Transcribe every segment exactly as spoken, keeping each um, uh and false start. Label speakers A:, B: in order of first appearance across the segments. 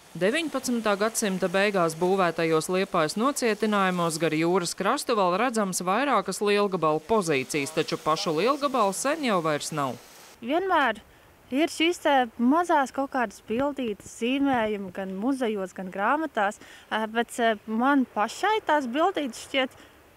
A: deviņpadsmitā gadsimta beigās būvētajos Liepājas nocietinājumos gar jūras krastu vēl redzams vairākas lielgabalu pozīcijas, taču pašu lielgabalu sen jau vairs nav.
B: Vienmēr ir šīs te mazās kaut kādas bildītas zīmējumi gan muzejos, gan grāmatās, bet man pašai tās bildītas šķiet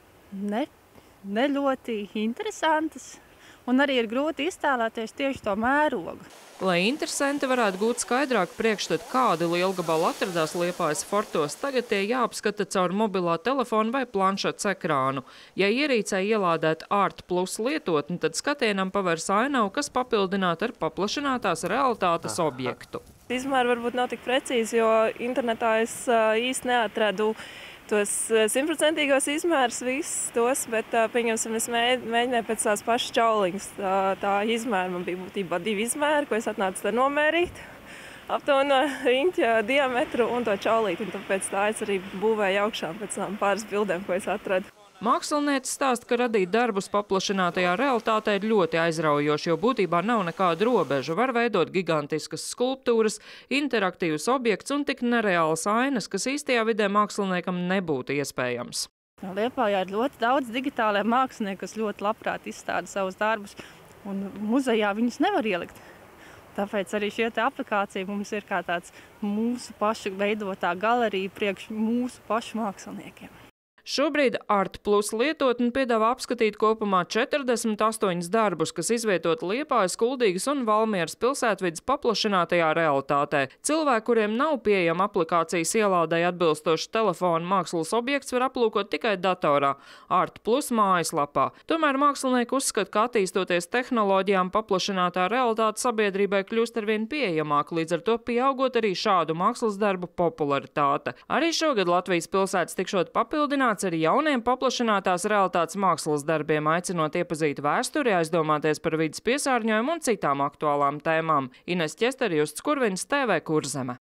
B: ne, ne ļoti interesantas. Un arī ir grūti iztēlēties tieši to mērogu.
A: Lai interesanti varētu gūt skaidrāku priekšstatu, kādi lielgabali atradās Liepājas fortos, tagad tie jāapskata caur mobilā telefona vai planšetes ekrānu. Ja ierīcē ielādēt Art Plus lietotni, tad skatienam pavērs ainavu, kas papildināta ar paplašinātās realitātes objektu.
C: Izmēri varbūt nav tik precīzi, jo internetā es īsti neatradu tos simtprocentīgos izmērus visus tos, bet, pieņemsim, es mēģināju pēc tās pašas čauliņas. Tā, tā izmēra man bija būtībā divi izmēri, ko es atnācu te nomērīt. Aptuveni riņķa diametru un to čaulīti, un tāpēc tā es arī būvēju augšā pēc tām pāris bildēm, ko es atradu.
A: Mākslinieci stāsta, ka radīt darbus paplašinātajā realitātē ir ļoti aizraujoši, jo būtībā nav nekāda robeža. Var veidot gigantiskas skulptūras, interaktīvus objekts un tik nereālas ainas, kas īstajā vidē māksliniekam nebūtu iespējams.
B: Liepājā ir ļoti daudz digitālajā mākslinieku, kas ļoti labprāt izstāda savus darbus, un muzejā viņus nevar ielikt. Tāpēc arī šie te aplikācija mums ir kā tāds mūsu pašu veidotā galerija priekš mūsu pašu māksliniekiem.
A: Šobrīd Art Plus lietotni piedāvā apskatīt kopumā četrdesmit astoņus darbus, kas izvietoti Liepājas, Kuldīgas un Valmieras pilsētvides paplašinātajā realitātē. Cilvēki, kuriem nav pieejama aplikācijas ielādei atbilstoši telefona mākslas objekts, var aplūkot tikai datorā Art Plus mājaslapā. Tomēr mākslinieki uzskata, ka attīstoties tehnoloģijām paplašinātā realitāte sabiedrībai kļūst arvien pieejamāk, līdz ar to pieaugot arī šādu mākslas darbu popularitāte. Arī šogad Latvijas pilsētas tikšot papildināts ar jauniem paplašinātās realitātes mākslas darbiem, aicinot iepazīt vēsturi, aizdomāties par vides piesārņojumu un citām aktuālām tēmām. Ines Ķesteri, Justs Kurviņš, T V Kurzeme.